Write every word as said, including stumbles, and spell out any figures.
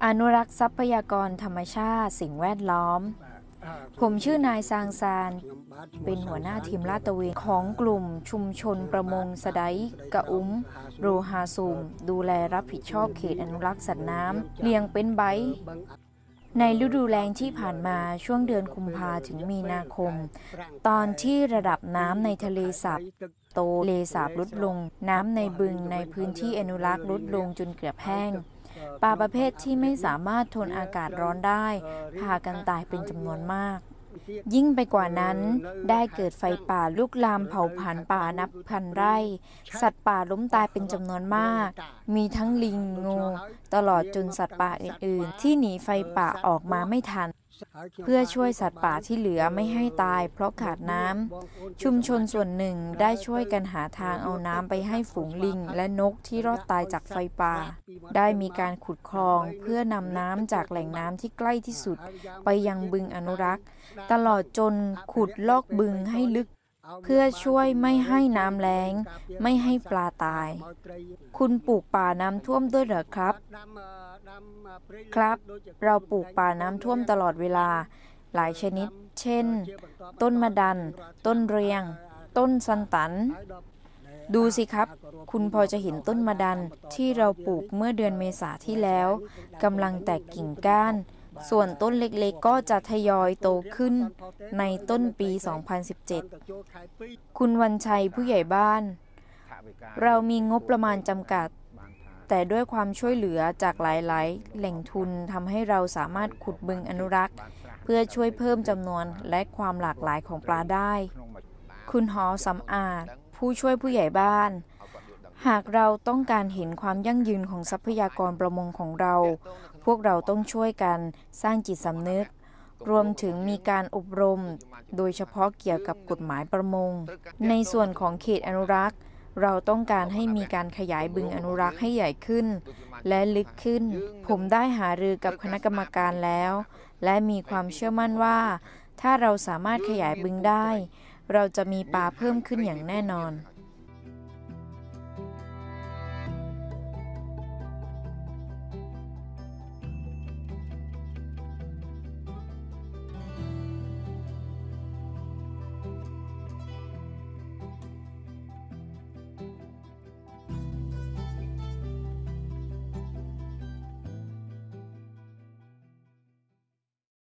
อนุรักษ์ทรัพยากรธรรมชาติสิ่งแวดล้อมผมชื่อนายซางซานเป็นหัวหน้าทีมลาดตระเวนของกลุ่มชุมชนประมงสะไดกะอุ้มโรฮาซูมดูแลรับผิดชอบเขตอนุรักษ์สัตว์น้ำเลียงเป็นไบในฤดูแล้งที่ผ่านมาช่วงเดือนกุมภาถึงมีนาคมตอนที่ระดับน้ำในทะเลสาบโตทะเลสาบลดลงน้ำในบึงในพื้นที่อนุรักษ์ลดลงจนเกือบแห้งปลาประเภทที่ไม่สามารถทนอากาศร้อนได้พากันตายเป็นจำนวนมากยิ่งไปกว่านั้นได้เกิดไฟป่าลุกลามเผาผลาญป่านับพันไร่สัตว์ป่าล้มตายเป็นจำนวนมากมีทั้งลิงงูตลอดจนสัตว์ป่าอื่นๆที่หนีไฟป่าออกมาไม่ทันเพื่อช่วยสัตว์ป่าที่เหลือไม่ให้ตายเพราะขาดน้ำชุมชนส่วนหนึ่งได้ช่วยกันหาทางเอาน้ำไปให้ฝูงลิงและนกที่รอดตายจากไฟป่าได้มีการขุดคลองเพื่อนำน้ำจากแหล่งน้ำที่ใกล้ที่สุดไปยังบึงอนุรักษ์ตลอดจนขุดลอกบึงให้ลึกเพื่อช่วยไม่ให้น้ำแล้งไม่ให้ปลาตายคุณปลูกป่าน้ำท่วมด้วยเหรอครับครับเราปลูกป่าน้ำท่วมตลอดเวลาหลายชนิดเช่นต้นมะดันต้นเรียงต้นซันตันดูสิครับคุณพอจะเห็นต้นมะดันที่เราปลูกเมื่อเดือนเมษาที่แล้วกำลังแตกกิ่งก้านส่วนต้นเล็กๆก็จะทยอยโตขึ้นในต้นปีสองพันสิบเจ็ดคุณวันชัยผู้ใหญ่บ้านเรามีงบประมาณจำกัดแต่ด้วยความช่วยเหลือจากหลายๆแหล่งทุนทำให้เราสามารถขุดบึงอนุรักษ์เพื่อช่วยเพิ่มจำนวนและความหลากหลายของปลาได้คุณหอสำอาจผู้ช่วยผู้ใหญ่บ้านหากเราต้องการเห็นความยั่งยืนของทรัพยากรประมงของเราพวกเราต้องช่วยกันสร้างจิตสำนึกรวมถึงมีการอบรมโดยเฉพาะเกี่ยวกับกฎหมายประมงในส่วนของเขตอนุรักษ์เราต้องการให้มีการขยายบึงอนุรักษ์ให้ใหญ่ขึ้นและลึกขึ้นผมได้หารือกับคณะกรรมการแล้วและมีความเชื่อมั่นว่าถ้าเราสามารถขยายบึงได้เราจะมีปลาเพิ่มขึ้นอย่างแน่นอน